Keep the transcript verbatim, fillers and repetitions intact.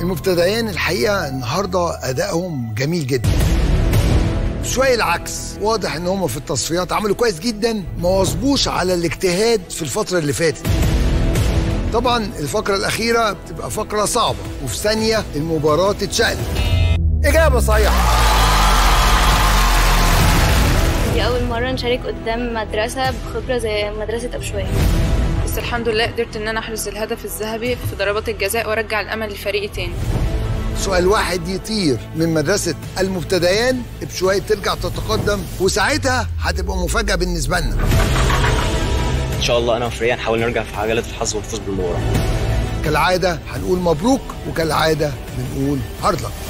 المبتدئين الحقيقة النهاردة أدائهم جميل جدا. شوية العكس، واضح إن هم في التصفيات عملوا كويس جدا، ما واظبوش على الاجتهاد في الفترة اللي فاتت. طبعا الفقرة الأخيرة بتبقى فقرة صعبة، وفي ثانية المباراة تتشقلب. إجابة صحيحة. دي أول مرة نشارك قدام مدرسة بخبرة زي مدرسة أبشوية، بس الحمد لله قدرت إن أنا أحرز الهدف الذهبي في ضربات الجزاء وأرجع الأمل لفريقي تاني. سؤال واحد يطير من مدرسة المبتدئين بشوية ترجع تتقدم، وساعتها هتبقى مفاجأة بالنسبة لنا. إن شاء الله أنا وفريق نحاول نرجع في عجلة الحظ ونفوز بالمباراة. كالعادة هنقول مبروك، وكالعادة بنقول هارد لك.